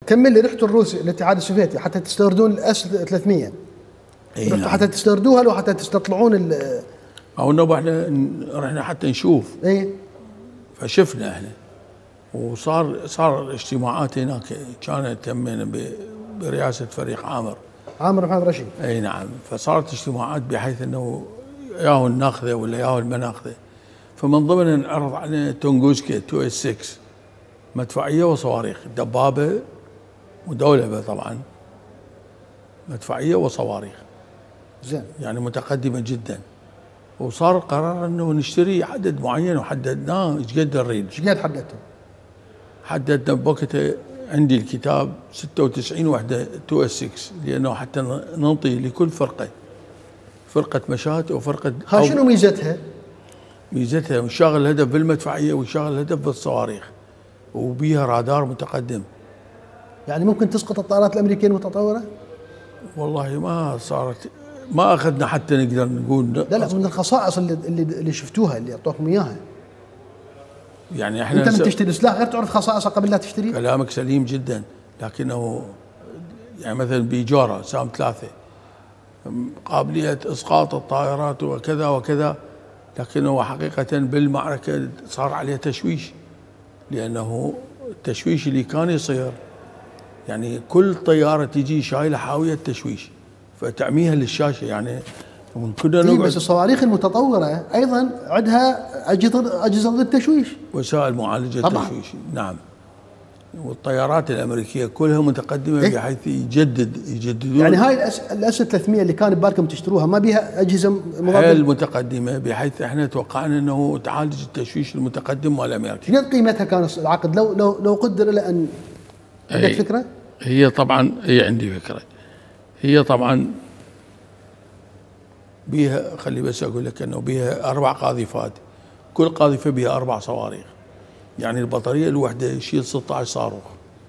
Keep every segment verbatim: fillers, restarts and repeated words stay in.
كمل لي. رحتوا الروسي الاتحاد السوفيتي حتى تستوردون الاس ثلاثمية. اي نعم. حتى تستوردوها لو حتى تستطلعون ال او انه احنا رحنا حتى نشوف. اي فشفنا احنا، وصار صار اجتماعات هناك كانت تمينا برئاسه فريق عامر عامر محمد رشيد. اي نعم. فصارت اجتماعات بحيث انه ياهو ناخذه ولا ياهو ما ناخذه. فمن ضمن انعرض علينا تونغوسكي تو اس ستة مدفعيه وصواريخ، دبابه ودولبه طبعا، مدفعيه وصواريخ. زين. يعني متقدمه جدا. وصار قرار انه نشتري عدد معين وحددناه ايش قد نريد. ايش قد حددتوا؟ حددنا بوقتها عندي الكتاب ستة وتسعين وحده تو اس ستة، لانه حتى ننطي لكل فرقه فرقه مشاة وفرقه. ها شنو ميزتها؟ ميزتها وشغل الهدف بالمدفعيه وشغل الهدف بالصواريخ، وبيها رادار متقدم. يعني ممكن تسقط الطائرات الامريكيه المتطوره؟ والله ما صارت، ما اخذنا حتى نقدر نقول. لا لا، من الخصائص اللي اللي, اللي شفتوها اللي اعطوكم اياها. يعني احنا انت من تشتري سلاح غير تعرف خصائصه قبل لا تشتري؟ كلامك سليم جدا، لكنه يعني مثلا بيجاره سام ثلاثه قابليه اسقاط الطائرات وكذا وكذا، لكنه حقيقه بالمعركه صار عليه تشويش، لانه التشويش اللي كان يصير يعني كل طياره تجي شايله حاويه تشويش فتعميها للشاشه. يعني من كنا نقعد. بس الصواريخ المتطوره ايضا عندها اجهزه اجهزه ضد التشويش، وسائل معالجه طبعا. التشويش. نعم. والطيارات الامريكيه كلها متقدمه إيه؟ بحيث يجدد يجددون. يعني هاي الاس ثلاثمية اللي كان ببالكم تشتروها ما بيها اجهزه مضاده؟ حيل متقدمه، بحيث احنا توقعنا انه تعالج التشويش المتقدم مال امريكا. شنو قيمتها كان العقد لو لو لو قدر الى ان عندك فكره؟ هي طبعا هي عندي فكره. هي طبعا بيها، خلي بس اقول لك انه بيها اربع قاذفات، كل قاذفه بها اربع صواريخ. يعني البطاريه الوحده يشيل ستة عشر صاروخ.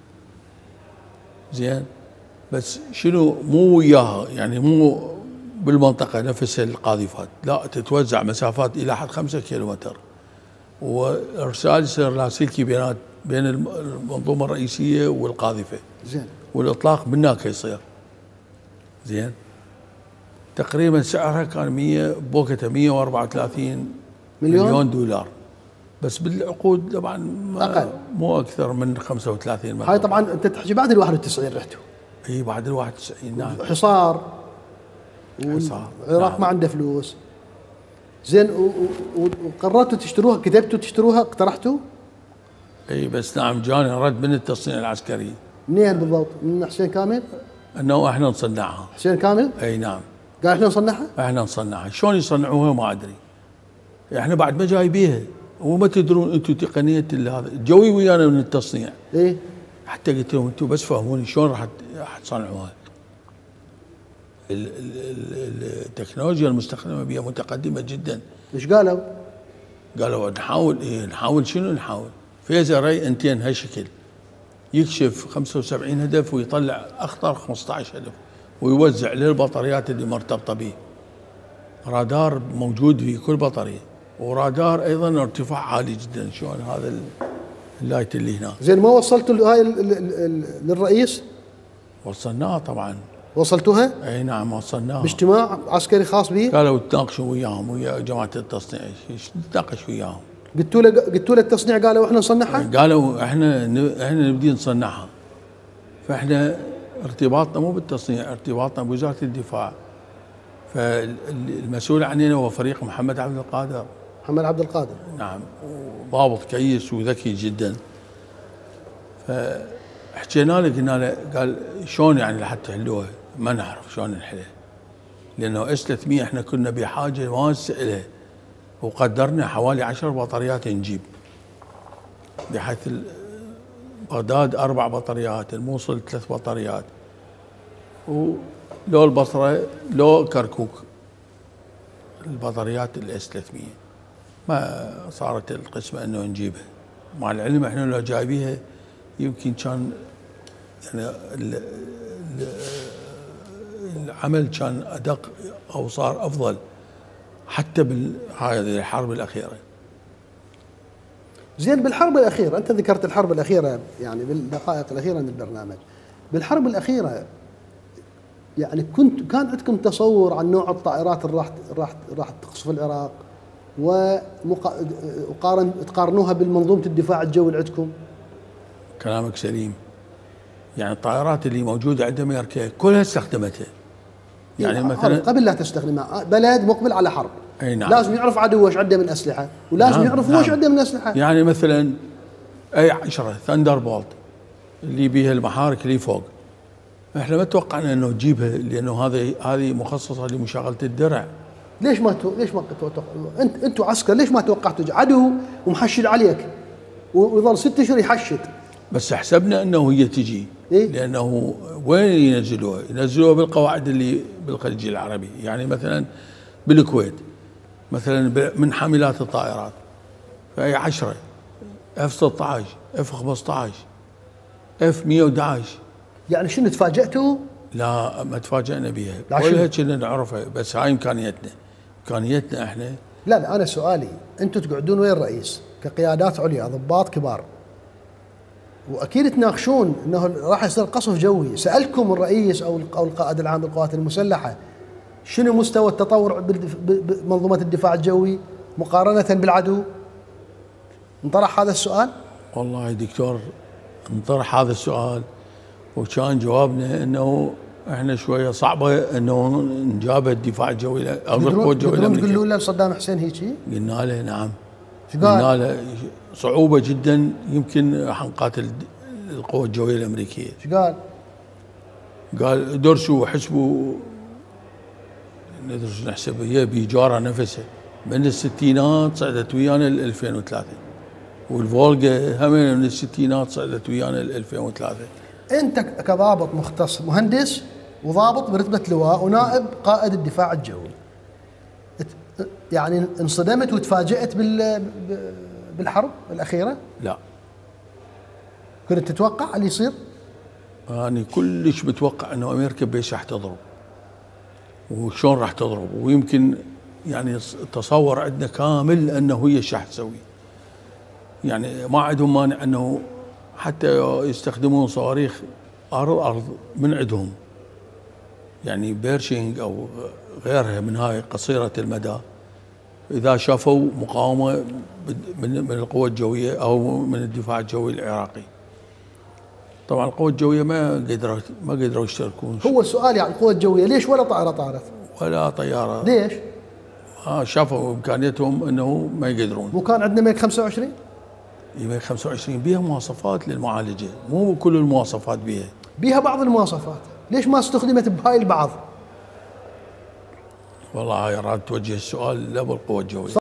زين. بس شنو مو وياها، يعني مو بالمنطقه نفس القاذفات، لا تتوزع مسافات الى حد خمسة كيلومتر، وارسال يصير لاسلكي بينات بين المنظومه الرئيسيه والقاذفه. زين. والاطلاق من هناك يصير. زين. تقريبا سعرها كان مية بوقتها مية وأربعة وثلاثين مليون, مليون دولار، بس بالعقود طبعا اقل، مو اكثر من خمسة وثلاثين. هاي طبعا انت تحكي بعد ال واحد وتسعين رحتوا. اي بعد ال واحد وتسعين. نعم. حصار، حصار، والعراق نعم. ما عنده فلوس. زين. وقررتوا تشتروها، كتبتوا تشتروها، اقترحتوا؟ اي بس نعم جاني رد من التصنيع العسكري. منين بالضبط؟ من حسين كامل؟ انه احنا نصنعها. حسين كامل؟ اي نعم. قال احنا نصنعها؟ احنا نصنعها. شلون يصنعوها ما ادري. احنا بعد ما جايبيها وما تدرون انتم تقنيه هذا، جوي ويانا من التصنيع. ايه. حتى قلت لهم انتم بس فهموني شلون راح راح تصنعوها. التكنولوجيا المستخدمه بها متقدمه جدا. ايش قالوا؟ قالوا نحاول. ايه نحاول شنو نحاول؟ فيزر ري انتين هالشكل يكشف خمسة وسبعين هدف ويطلع اخطر خمسة عشر هدف ويوزع للبطاريات اللي مرتبطه به. رادار موجود في كل بطاريه، ورادار ايضا ارتفاع عالي جدا. شلون هذا اللايت اللي هنا. زين. ما وصلتوا هاي للرئيس؟ وصلناها طبعا. وصلتوها؟ اي نعم وصلناها باجتماع عسكري خاص به؟ قالوا تناقشوا وياهم ويا جماعه التصنيع. ايش نتناقش وياهم؟ قلتوا له قلتوا له التصنيع؟ قالوا احنا نصنعها؟ قالوا احنا احنا نبدي نصنعها. فاحنا ارتباطنا مو بالتصنيع، ارتباطنا بوزاره الدفاع. فالمسؤول عننا هو فريق محمد عبد القادر. محمد عبد القادر. نعم. وضابط كيس وذكي جدا. فحكينا له قلنا له، قال شلون يعني لحد تحلوها؟ ما نعرف شلون نحلها، لانه اس ثلاثمية احنا كنا بحاجه ماسه الها، وقدرنا حوالي عشر بطاريات نجيب، بحيث بغداد اربع بطاريات، الموصل ثلاث بطاريات، ولو البصره لو كركوك البطاريات الاس ثلاثمية. ما صارت القسمه انه نجيبها، مع العلم احنا لو جايبيها يمكن كان يعني العمل كان ادق او صار افضل حتى بهذه الحرب الاخيره. زين بالحرب الاخيره، انت ذكرت الحرب الاخيره يعني بالدقائق الاخيره من البرنامج. بالحرب الاخيره يعني كنت كان عندكم تصور عن نوع الطائرات اللي راح راح راح تقصف العراق، وقارن تقارنوها بالمنظومه الدفاع الجوي اللي عندكم؟ كلامك سليم. يعني الطائرات اللي موجوده عند امريكا كلها استخدمتها. يعني مثلا قبل لا تستخدمها، بلد مقبل على حرب، اي نعم، لازم يعرف عدوه ايش عنده من اسلحه، ولازم نعم يعرف نعم. وش عنده من اسلحه. يعني مثلا اي عشرة ثاندر بولت اللي بيها المحارك اللي فوق، احنا ما توقعنا انه تجيبها، لانه هذه هذه مخصصه لمشاغله الدرع. ليش ما تو... ليش ما تو... انت انتوا عسكر ليش ما توقعتوا عدو ومحشد عليك ويظل ست اشهر يحشد؟ بس حسبنا انه هي تجي. إيه؟ لانه وين ينزلوها؟ ينزلوها بالقواعد اللي بالخليج العربي، يعني مثلا بالكويت مثلا من حاملات الطائرات فهي عشرة اف ستة عشر اف خمسة عشر اف مئة وأحد عشر. يعني شنو تفاجأتوا؟ لا ما تفاجئنا بها، لا كلها كنا نعرفها، بس هاي امكانيتنا امكانيتنا احنا. لا لا انا سؤالي، انتم تقعدون ويا الرئيس كقيادات عليا ضباط كبار، واكيد تناقشون انه راح يصير قصف جوي، سالكم الرئيس او او القائد العام للقوات المسلحه شنو مستوى التطور بمنظومه الدفاع الجوي مقارنه بالعدو؟ انطرح هذا السؤال؟ والله دكتور انطرح هذا السؤال، وكان جوابنا انه احنا شويه صعبه انه نجابه الدفاع الجوي او القوه الجويه الامريكيه. تقولوا له لصدام حسين هيك؟ قلنا له نعم. ايش قال؟ قلنا له صعوبه جدا، يمكن راح نقاتل القوه الجويه الامريكيه. ايش قال؟ قال درسوا وحسبوا، ندرس نحسب هي بجاره نفسها من الستينات صعدت ويانا ال ألفين وثلاثة، والفولجا هم من الستينات صعدت ويانا ال ألفين وثلاثة. انت كضابط مختص مهندس وضابط برتبه لواء ونائب قائد الدفاع الجوي، يعني انصدمت وتفاجأت بال بالحرب الاخيره؟ لا، كنت تتوقع اللي يصير؟ أنا كلش متوقع انه امريكا بيش راح تضرب، وشلون راح تضرب، ويمكن يعني التصور عندنا كامل انه هي ايش راح تسوي. يعني ما عندهم مانع انه حتى يستخدمون صواريخ ارض ارض من عندهم، يعني بيرشينج او غيرها من هاي قصيره المدى، اذا شافوا مقاومه من من القوى الجويه او من الدفاع الجوي العراقي. طبعا القوى الجويه ما قدروا ما قدروا يشتركون. هو السؤال يعني القوى الجويه ليش ولا طائره طارت؟ ولا طياره. ليش؟ اه شافوا امكانيتهم انه ما يقدرون. مو كان عندنا ميك خمسة وعشرين؟ ميك خمسة وعشرين بيها مواصفات للمعالجه، مو كل المواصفات بيها. بيها بعض المواصفات، ليش ما استخدمت بهاي البعض؟ والله هاي راد توجه السؤال لا بالقوى الجويه.